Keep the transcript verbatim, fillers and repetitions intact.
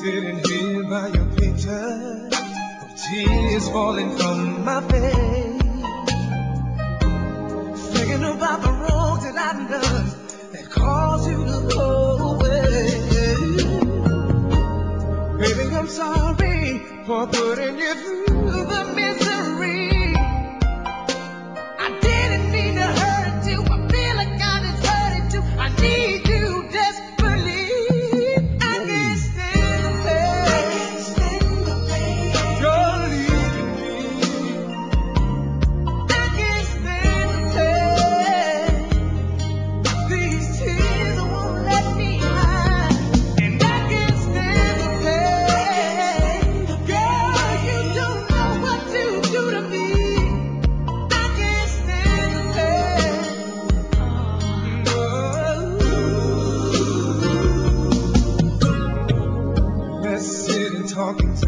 Sitting here by your picture, tears falling from my face, thinking about the wrongs that I've done that caused you to go away. Baby, I'm sorry for putting you through the misery. I didn't mean to hurt you. I feel like I deserted you. I need you desperately. I can't stand the pain. I can't stand the pain. You're leaving me. I can't stand the pain. These tears won't let me hide, and I can't stand the pain. Girl, you don't know what to do to me. I can't stand the pain. Oh. Let's sit and talk and